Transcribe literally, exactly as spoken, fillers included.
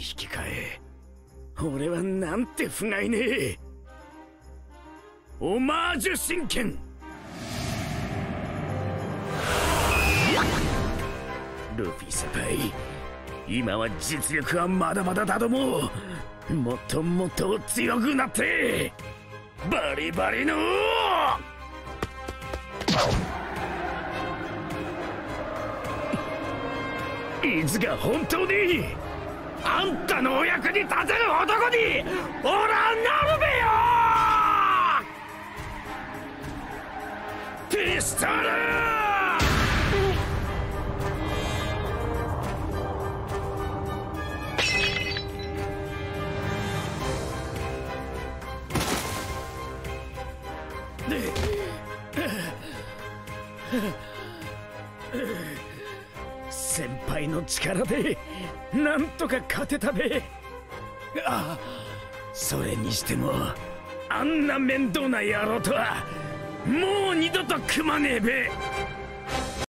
き換え、俺はなんて不甲斐ねえ。オマージュ神剣。ルフィ先輩、今は実力はまだまだだども、もっともっと強くなってバリバリのいつか本当にあんたのお役に立てる男に俺はなるべよ。ピストル先輩の力でなんとか勝てたべ。ああ、それにしてもあんな面倒な野郎とはもう二度と組まねえべ。